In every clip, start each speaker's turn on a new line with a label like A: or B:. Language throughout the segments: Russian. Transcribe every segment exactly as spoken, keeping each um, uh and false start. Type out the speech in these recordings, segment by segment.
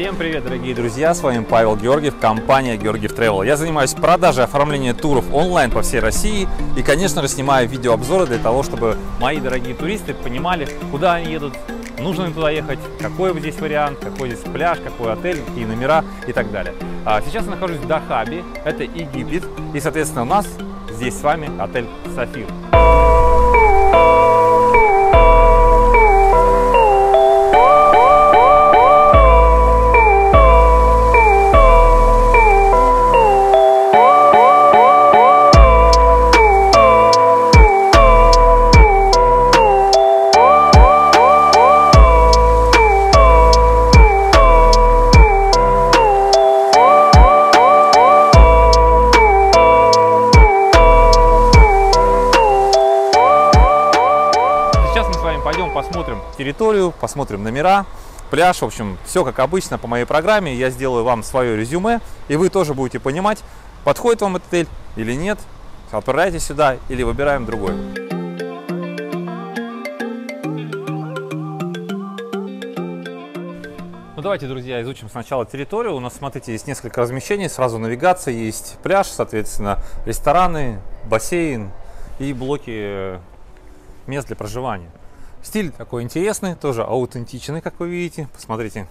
A: Всем привет, дорогие друзья, с вами Павел Георгиев, компания Георгиев Travel. Я занимаюсь продажей и оформлением туров онлайн по всей России и, конечно же, снимаю видеообзоры для того, чтобы мои дорогие туристы понимали, куда они едут, нужно ли туда ехать, какой здесь вариант, какой здесь пляж, какой отель, какие номера и так далее. А сейчас я нахожусь в Дахабе, это Египет, и, соответственно, у нас здесь с вами отель Сафир. Посмотрим территорию, посмотрим номера, пляж, в общем, все как обычно по моей программе. Я сделаю вам свое резюме, и вы тоже будете понимать, подходит вам этот отель или нет, отправляйтесь сюда или выбираем другой. Ну давайте, друзья, изучим сначала территорию. У нас, смотрите, есть несколько размещений, сразу навигация, есть пляж, соответственно, рестораны, бассейн и блоки мест для проживания. Стиль такой интересный, тоже аутентичный, как вы видите. Посмотрите.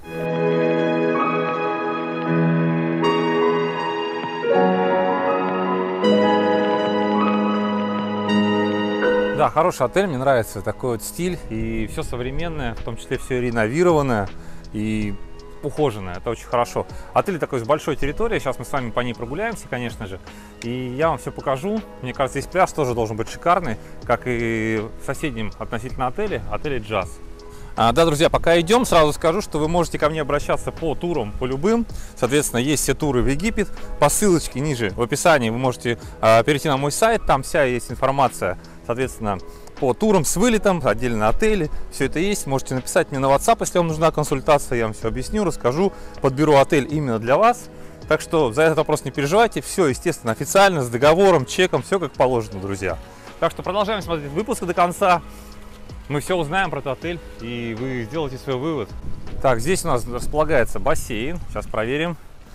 A: Да, хороший отель, мне нравится такой вот стиль. И все современное, в том числе все реновированное и ухоженное. Это очень хорошо. Отель такой с большой территорией. Сейчас мы с вами по ней прогуляемся, конечно же. И я вам все покажу. Мне кажется, здесь пляж тоже должен быть шикарный, как и в соседнем относительно отеле, отеле Джаз. А, да, друзья, пока идем, сразу скажу, что вы можете ко мне обращаться по турам, по любым. Соответственно, есть все туры в Египет. По ссылочке ниже в описании вы можете а, перейти на мой сайт. Там вся есть информация, соответственно, по турам с вылетом, отдельно отели, все это есть. Можете написать мне на WhatsApp, если вам нужна консультация, я вам все объясню, расскажу, подберу отель именно для вас. Так что за этот вопрос не переживайте, все, естественно, официально, с договором, чеком, все как положено, друзья. Так что продолжаем смотреть выпуск до конца. Мы все узнаем про этот отель, и вы сделаете свой вывод. Так, здесь у нас располагается бассейн, сейчас проверим.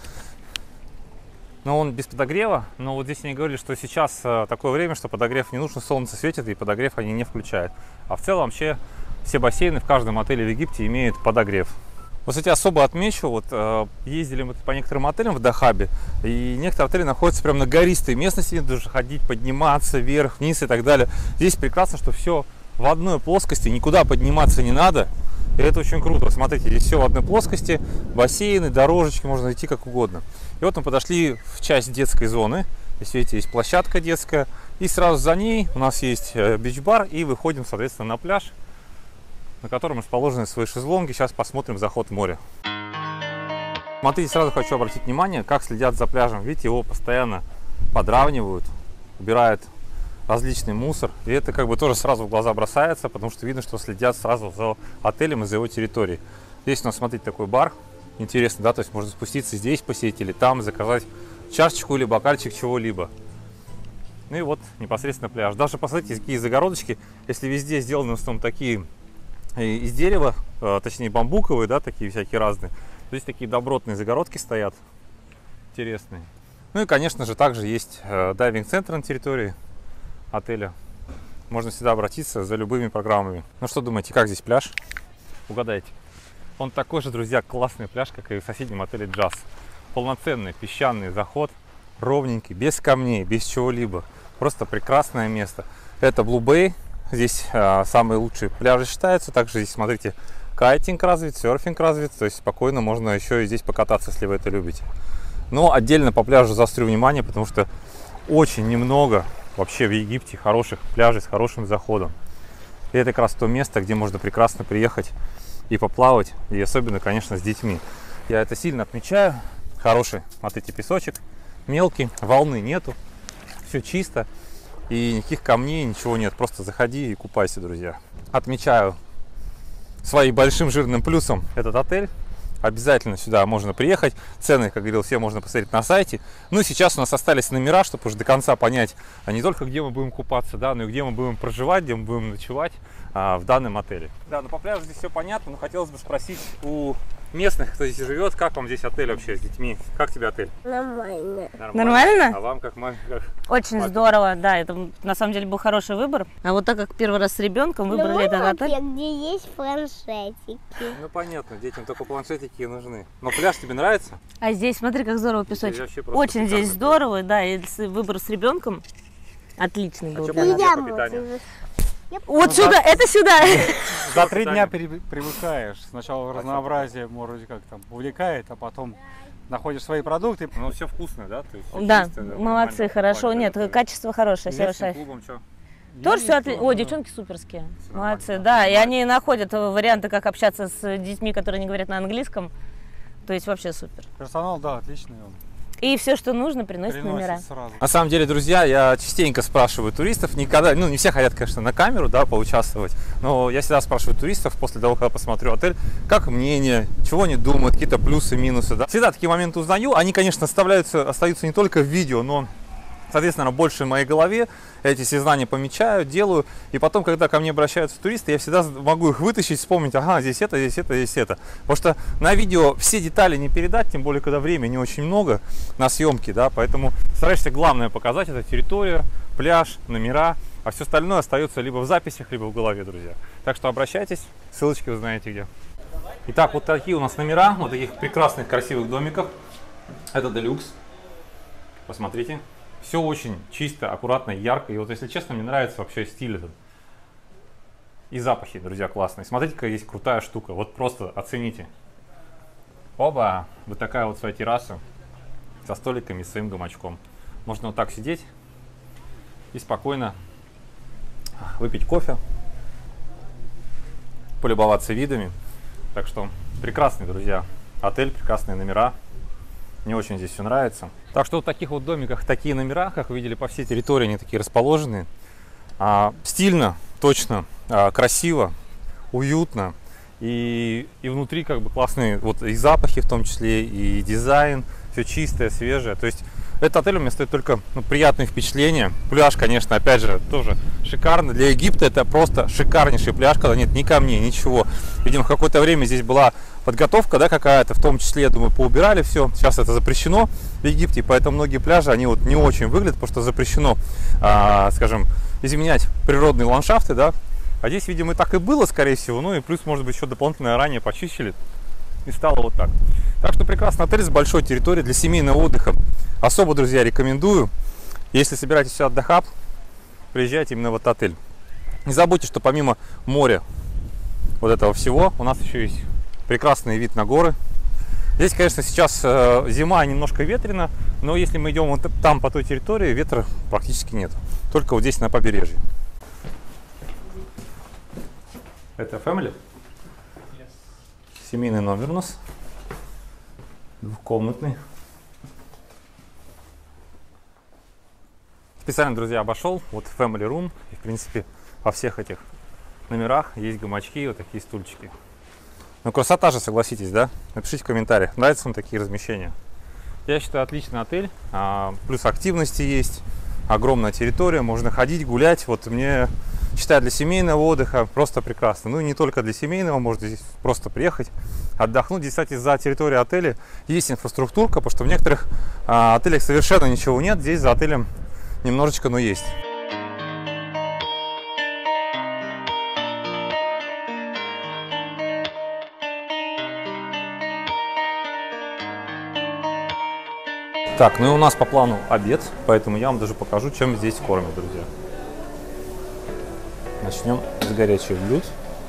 A: Но он без подогрева, но вот здесь они говорили, что сейчас э, такое время, что подогрев не нужно, солнце светит и подогрев они не включают. А в целом вообще все бассейны в каждом отеле в Египте имеют подогрев. Вот, кстати, особо отмечу, вот э, ездили мы по некоторым отелям в Дахабе, и некоторые отели находятся прямо на гористой местности, даже ходить, подниматься вверх, вниз и так далее. Здесь прекрасно, что все в одной плоскости, никуда подниматься не надо. И это очень круто. Смотрите, здесь все в одной плоскости, бассейны, дорожечки, можно идти как угодно. И вот мы подошли в часть детской зоны. Здесь, видите, есть площадка детская. И сразу за ней у нас есть бич-бар. И выходим, соответственно, на пляж, на котором расположены свои шезлонги. Сейчас посмотрим заход в море. Смотрите, сразу хочу обратить внимание, как следят за пляжем. Видите, его постоянно подравнивают, убирают различный мусор. И это как бы тоже сразу в глаза бросается, потому что видно, что следят сразу за отелем и за его территорией. Здесь у нас, смотрите, такой бар. Интересно, да, то есть можно спуститься здесь, посидеть или там, заказать чашечку или бокальчик чего-либо. Ну и вот непосредственно пляж. Даже посмотрите, какие загородочки, если везде сделаны в основном такие из дерева, точнее бамбуковые, да, такие всякие разные. Здесь такие добротные загородки стоят, интересные. Ну и, конечно же, также есть дайвинг-центр на территории отеля. Можно всегда обратиться за любыми программами. Ну что думаете, как здесь пляж? Угадайте. Он такой же, друзья, классный пляж, как и в соседнем отеле Джаз. Полноценный песчаный заход, ровненький, без камней, без чего-либо. Просто прекрасное место. Это Blue Bay. Здесь а, самые лучшие пляжи считаются. Также здесь, смотрите, кайтинг развит, серфинг развит. То есть спокойно можно еще и здесь покататься, если вы это любите. Но отдельно по пляжу заострю внимание, потому что очень немного вообще в Египте хороших пляжей с хорошим заходом. И это как раз то место, где можно прекрасно приехать и поплавать, и особенно, конечно, с детьми. Я это сильно отмечаю. Хороший, смотрите, песочек, мелкий, волны нету, все чисто, и никаких камней, ничего нет. Просто заходи и купайся, друзья. Отмечаю своим большим жирным плюсом этот отель. Обязательно сюда можно приехать. Цены, как говорил, все можно посмотреть на сайте. Ну и сейчас у нас остались номера, чтобы уже до конца понять, а не только где мы будем купаться, да, но и где мы будем проживать, где мы будем ночевать. а, в данном отеле. Да, ну по пляжу здесь все понятно, но хотелось бы спросить у местных, кто здесь живет, как вам здесь отель вообще с детьми? Как тебе отель?
B: Нормально.
A: Нормально?
C: Нормально?
A: А вам как маме? Как...
C: Очень
A: Папе?
C: здорово, да, это на самом деле был хороший выбор. А вот так как первый раз с ребенком выбрали
B: Ну,
C: этот отель.
B: вообще, где есть планшетики.
A: Ну понятно, детям только планшетики и нужны. Но пляж тебе нравится?
C: А здесь, смотри, как здорово песочек.
A: вообще просто
C: Очень здесь
A: шикарно.
C: здорово, да, и с- выбор с ребенком отличный был
A: чё
C: для
A: по
C: нас.
A: еде?
B: Я
A: по питанию?
B: вот-
C: Вот сюда, это сюда.
D: За три дня при- привыкаешь. Сначала разнообразие, вроде как там увлекает, а потом находишь свои продукты.
A: Ну все вкусное, да? То есть всё
C: Да,
A: чистое, да,
C: молодцы,
A: нормально,
C: хорошо.
A: нормально,
C: Нет,
A: да?
C: качество хорошее,
A: С
C: Сева
A: местным
C: Шайф.
A: клубом что?
C: Тоже все
D: Я
C: отлично.
D: никто,
C: О,
D: да.
C: девчонки суперские.
A: Всё
C: Молодцы,
A: нормально.
C: да. И они находят варианты, как общаться с детьми, которые не говорят на английском. То есть вообще супер.
D: Персонал, да, отличный. Он
C: И все, что нужно, приносит номера.
D: приносит сразу.
A: На самом деле, друзья, я частенько спрашиваю туристов, никогда, ну не все хотят, конечно, на камеру, да, поучаствовать, но я всегда спрашиваю туристов после того, как посмотрю отель, как мнение, чего они думают, какие-то плюсы, минусы, да. Всегда такие моменты узнаю, они, конечно, оставляются, остаются не только в видео, но, соответственно, больше в моей голове, эти все знания помечаю, делаю, и потом, когда ко мне обращаются туристы, я всегда могу их вытащить, вспомнить, ага, здесь это, здесь это, здесь это. Потому что на видео все детали не передать, тем более, когда времени не очень много на съемки, да, поэтому стараешься главное показать, это территория, пляж, номера, а все остальное остается либо в записях, либо в голове, друзья. Так что обращайтесь, ссылочки вы знаете где. Итак, вот такие у нас номера, вот таких прекрасных, красивых домиков. Это делюкс. Посмотрите. Все очень чисто, аккуратно, ярко. И вот, если честно, мне нравится вообще стиль этот. И запахи, друзья, классные. Смотрите, какая есть крутая штука. Вот просто оцените. Оба! Вот такая вот своя терраса. Со столиками, с своим гамачком. Можно вот так сидеть и спокойно выпить кофе, полюбоваться видами. Так что прекрасный, друзья, отель, прекрасные номера. Мне очень здесь все нравится. Так что в таких вот домиках такие номера, как вы видели, по всей территории они такие расположены. А, стильно, точно, а, красиво, уютно. И, и внутри как бы классные вот и запахи в том числе, и дизайн. Все чистое, свежее. То есть этот отель у меня стоит только ну, приятные впечатления. Пляж, конечно, опять же, тоже шикарный. Для Египта это просто шикарнейший пляж, когда нет ни камней, ничего. Видимо, в какое-то время здесь была подготовка, да, какая-то, в том числе, я думаю, поубирали все. Сейчас это запрещено в Египте, поэтому многие пляжи, они вот не очень выглядят, потому что запрещено, а, скажем, изменять природные ландшафты, да. А здесь, видимо, и так и было, скорее всего. Ну и плюс, может быть, еще дополнительно ранее почистили. И стало вот так. Так что прекрасный отель с большой территорией для семейного отдыха. Особо, друзья, рекомендую. Если собираетесь сюда отдыхать, приезжайте именно в этот отель. Не забудьте, что помимо моря, вот этого всего, у нас еще есть прекрасный вид на горы. Здесь, конечно, сейчас э, зима, немножко ветрено, но если мы идем вот там по той территории, ветра практически нет. Только вот здесь на побережье. Это family? Семейный номер у нас, двухкомнатный. Специально, друзья, обошел, вот family room, и в принципе во всех этих номерах есть гамачки, вот такие стульчики. Ну красота же, согласитесь, да? Напишите в комментариях, нравятся вам такие размещения. Я считаю, отличный отель, а, плюс активности есть, огромная территория, можно ходить, гулять, вот мне... Считаю, для семейного отдыха просто прекрасно. Ну и не только для семейного, можно здесь просто приехать, отдохнуть. Здесь, кстати, за территорией отеля есть инфраструктурка, потому что в некоторых а, отелях совершенно ничего нет. Здесь за отелем немножечко, но есть. Так, ну и у нас по плану обед, поэтому я вам даже покажу, чем здесь кормят, друзья. Начнем с горячих блюд.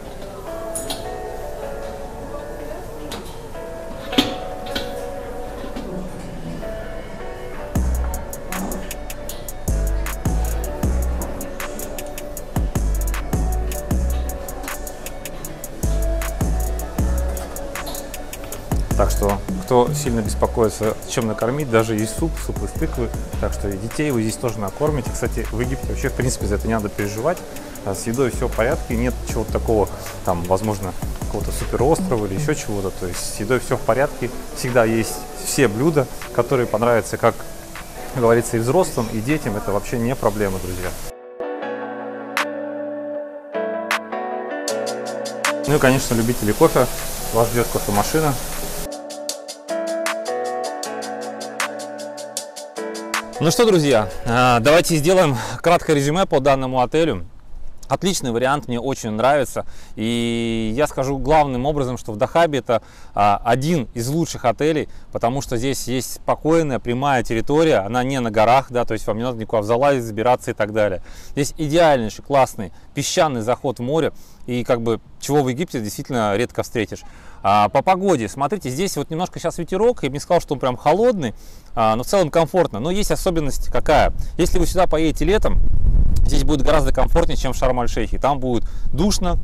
A: Так что, кто сильно беспокоится, чем накормить, даже есть суп, суп из тыквы. Так что и детей вы здесь тоже накормите. Кстати, в Египте вообще, в принципе, за это не надо переживать. С едой все в порядке, нет чего-то такого, там, возможно, какого-то суперострова или еще чего-то. То есть с едой все в порядке. Всегда есть все блюда, которые понравятся, как говорится, и взрослым, и детям. Это вообще не проблема, друзья. Ну и, конечно, любители кофе, вас ждет кофемашина. Ну что, друзья, давайте сделаем краткое резюме по данному отелю. Отличный вариант, мне очень нравится. И я скажу главным образом, что в Дахабе это а, один из лучших отелей, потому что здесь есть спокойная, прямая территория, она не на горах, да, то есть вам не надо никуда залазить, забираться и так далее. Здесь идеальнейший, классный песчаный заход в море, и как бы чего в Египте действительно редко встретишь. А, по погоде, смотрите, здесь вот немножко сейчас ветерок, я бы не сказал, что он прям холодный, а, но в целом комфортно. Но есть особенность какая? Если вы сюда поедете летом, здесь будет гораздо комфортнее, чем в Шарм-эль-Шейхе. Там будет душно,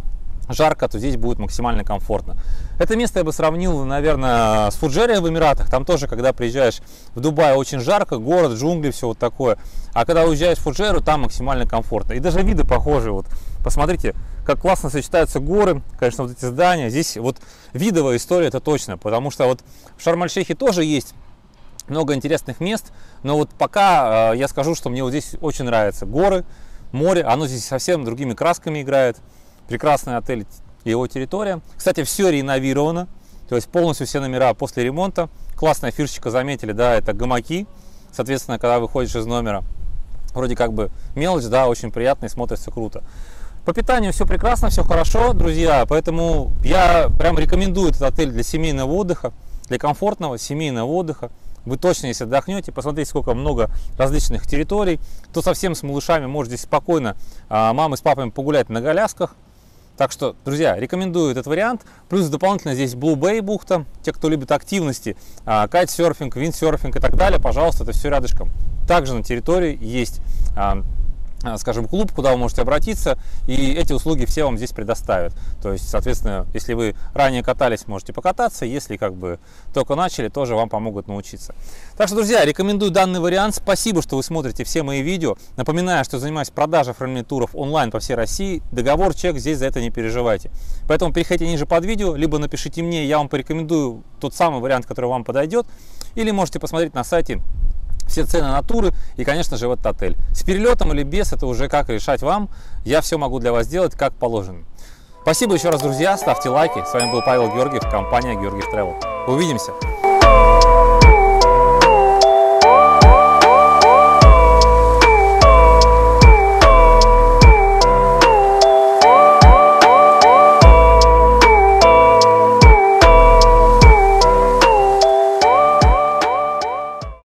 A: жарко, то здесь будет максимально комфортно. Это место я бы сравнил, наверное, с Фуджейрой в Эмиратах. Там тоже, когда приезжаешь в Дубай, очень жарко, город, джунгли, все вот такое. А когда уезжаешь в Фуджейру, там максимально комфортно. И даже виды похожи. Вот посмотрите, как классно сочетаются горы, конечно, вот эти здания. Здесь вот видовая история, это точно. Потому что вот в Шарм-эль-Шейхе тоже есть много интересных мест, но вот пока э, я скажу, что мне вот здесь очень нравятся горы, море, оно здесь совсем другими красками играет. Прекрасный отель и его территория. Кстати, все реновировано, то есть полностью все номера после ремонта. Классная фишечка, заметили, да, это гамаки. Соответственно, когда выходишь из номера, вроде как бы мелочь, да, очень приятно и смотрится круто. По питанию все прекрасно, все хорошо, друзья, поэтому я прям рекомендую этот отель для семейного отдыха, для комфортного семейного отдыха. Вы точно, если отдохнете, посмотрите, сколько много различных территорий. Кто совсем с малышами, может здесь спокойно а, мамы с папами погулять на колясках. Так что, друзья, рекомендую этот вариант. Плюс дополнительно здесь Blue Bay бухта. Те, кто любит активности, а, кайтсерфинг, виндсерфинг и так далее, пожалуйста, это все рядышком. Также на территории есть, а, скажем, клуб, куда вы можете обратиться, и эти услуги все вам здесь предоставят. То есть, соответственно, если вы ранее катались, можете покататься, если как бы только начали, тоже вам помогут научиться. Так что, друзья, рекомендую данный вариант. Спасибо, что вы смотрите все мои видео. Напоминаю, что занимаюсь продажей оформлением туров онлайн по всей России. Договор, чек, здесь за это не переживайте. Поэтому переходите ниже под видео, либо напишите мне, я вам порекомендую тот самый вариант, который вам подойдет, или можете посмотреть на сайте все цены на туры и, конечно же, в этот отель. С перелетом или без, это уже как решать вам. Я все могу для вас сделать, как положено. Спасибо еще раз, друзья. Ставьте лайки. С вами был Павел Георгиев, компания Георгиев Travel. Увидимся.